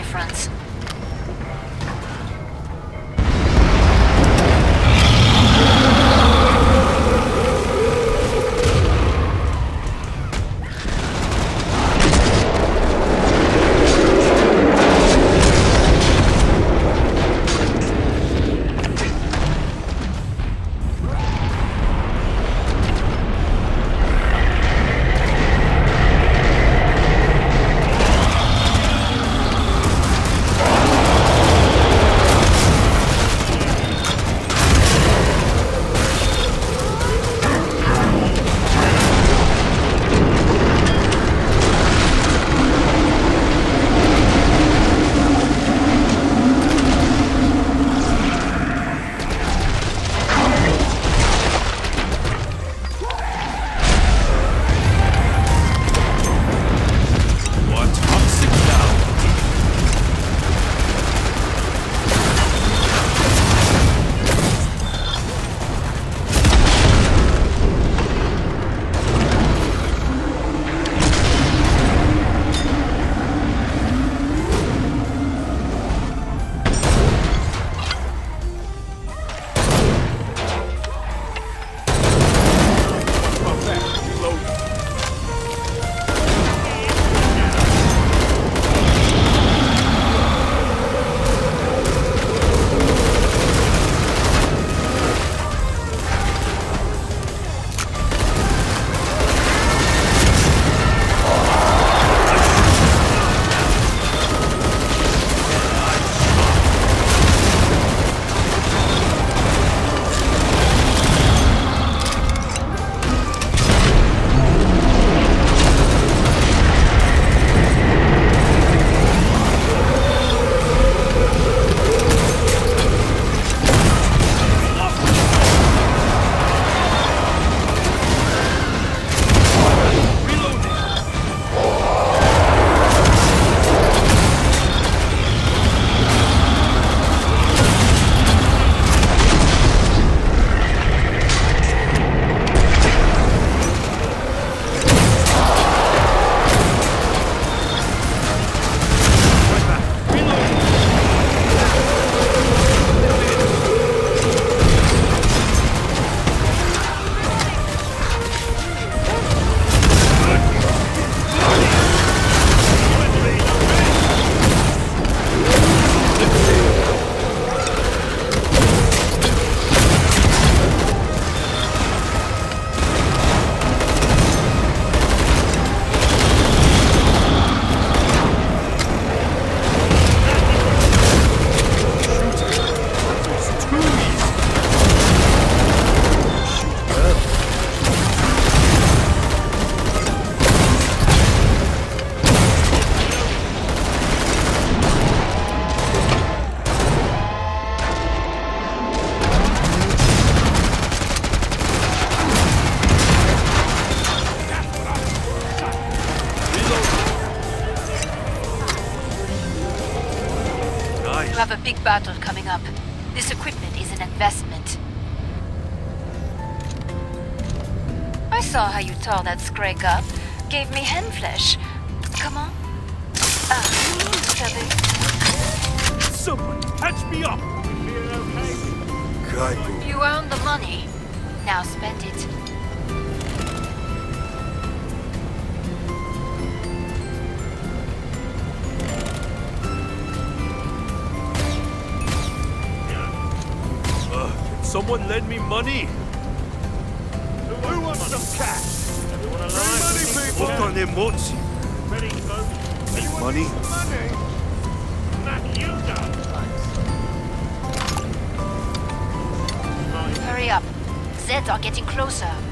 fronts. You have a big battle coming up. This equipment is an investment. I saw how you tore that Scrake up. Gave me hen flesh. Come on. Savez. Someone catch me up! God. You earned the money. Now spend it. Someone lend me money? Who wants some cash? Everyone alive? Money, people! What on them wants? Ready, folks? Money? Mac, you done. Hurry up. Zeds are getting closer.